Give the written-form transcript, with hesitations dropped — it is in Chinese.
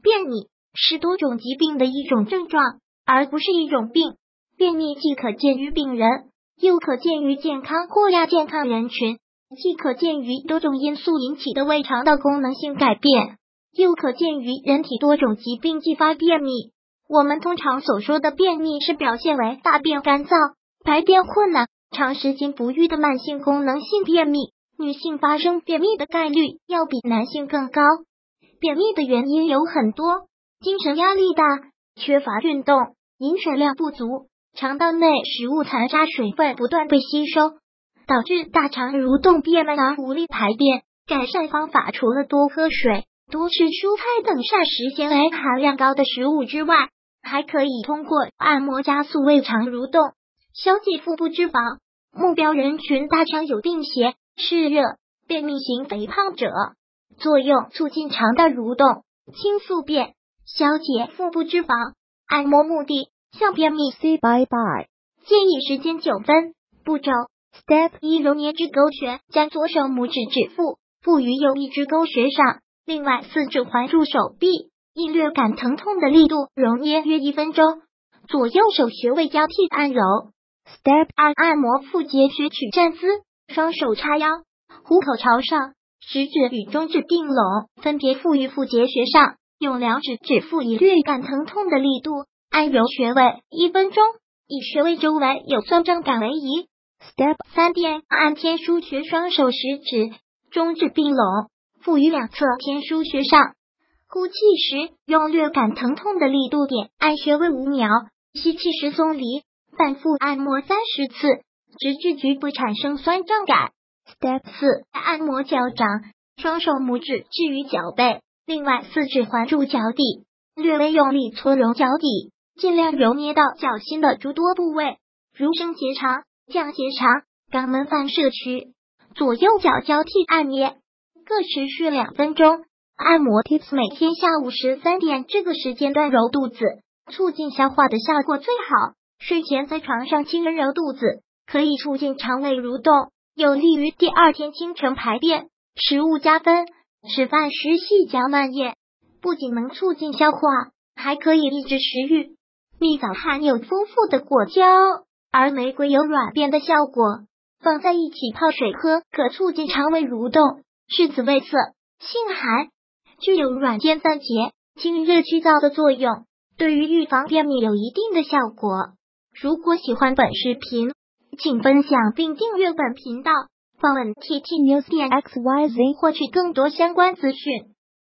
便秘是多种疾病的一种症状，而不是一种病。便秘既可见于病人，又可见于健康或亚健康人群，既可见于多种因素引起的胃肠道功能性改变，又可见于人体多种疾病继发便秘。我们通常所说的便秘是表现为大便干燥、排便困难、长时间不育的慢性功能性便秘。女性发生便秘的概率要比男性更高。便秘的原因有很多，精神压力大、缺乏运动、饮水量不足、肠道内食物残渣水分不断被吸收，导致大肠蠕动变慢而无力排便。改善方法除了多喝水、多吃蔬菜等膳食纤维含量高的食物之外，还可以通过按摩加速胃肠蠕动，消解腹部脂肪。目标人群大肠有病邪、湿热、便秘型肥胖者，作用促进肠道蠕动、清宿便、消解腹部脂肪。按摩目的向便秘 say bye bye。建议时间9分。步骤 Step 1：揉捏至勾穴，将左手拇指指腹附于右一只勾穴上，另外4指环住手臂，以略感疼痛的力度揉捏约1分钟，左右手穴位交替按揉。Step 2：按摩腹结穴取站姿，双手叉腰，虎口朝上，食指与中指并拢，分别附于腹结穴上，用2指指腹以略感疼痛的力度按揉穴位1分钟，以穴位周围有酸胀感为宜。Step 3：点按天枢穴，双手食指、中指并拢，附于两侧天枢穴上。呼气时用略感疼痛的力度点按穴位5秒，吸气时松离，反复按摩30次，直至局部产生酸胀感。Step 4：按摩脚掌，双手拇指置于脚背，另外4指环住脚底，略微用力搓揉脚底，尽量揉捏到脚心的诸多部位，如升结肠、降结肠、肛门反射区。左右脚交替按捏，各持续2分钟。按摩 Tips： 每天下午13点这个时间段揉肚子，促进消化的效果最好。睡前在床上轻揉肚子，可以促进肠胃蠕动，有利于第2天清晨排便。食物加分：吃饭时细嚼慢咽，不仅能促进消化，还可以抑制食欲。蜜枣含有丰富的果胶，而玫瑰有软便的效果，放在一起泡水喝，可促进肠胃蠕动。是紫味色，性寒，具有软坚散结、清热去燥的作用，对于预防便秘有一定的效果。如果喜欢本视频，请分享并订阅本频道，访问 ttnews.xyz 获取更多相关资讯。